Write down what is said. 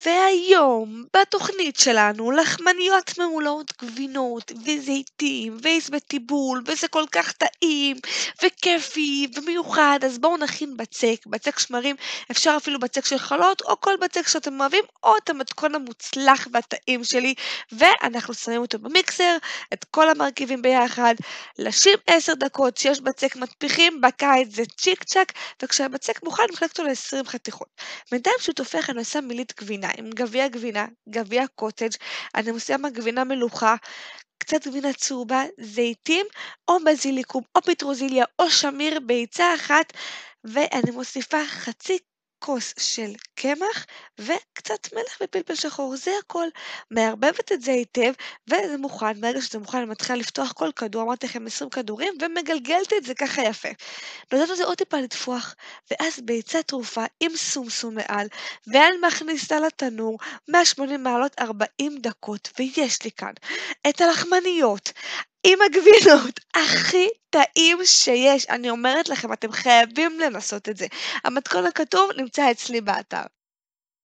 והיום בתוכנית שלנו לחמניות מעולות גבינות וזיתים ועיס בטיבול וזה כל כך טעים וכיפי ומיוחד, אז בואו נכין בצק, בצק שמרים, אפשר אפילו בצק של חלות או כל בצק שאתם אוהבים או את המתכון המוצלח והטעים שלי, ואנחנו שמים אותו במיקסר, את כל המרכיבים ביחד, לשים 10 דקות, שיש בצק מטפיחים, בקיץ זה צ'יק צ'ק, וכשהבצק מוכן מחלק אותו ל-20 חתיכות. בינתיים שהוא תופח אני עושה מילית גבינה, עם גביע גבינה, גביע קוטג', אני שמה גבינה מלוכה, קצת גבינה צהובה, זיתים או בזיליקום או פטרוזיליה או שמיר ביצה אחת, ואני מוסיפה חצי כוס של קמח וקצת מלח ופלפל שחור, זה הכל. מערבבת את זה היטב וזה מוכן, ברגע שזה מוכן אני מתחילה לפתוח כל כדור, אמרתי לכם 20 כדורים ומגלגלת את זה ככה יפה. נותנת לזה עוד טיפה לטפוח, ואז ביצה טרופה עם סומסום מעל, ואני מכניסה לתנור 180 מעלות 40 דקות, ויש לי כאן את הלחמניות עם הגבינות הכי טעים שיש. אני אומרת לכם, אתם חייבים לנסות את זה. המתכון הכתוב נמצא אצלי באתר.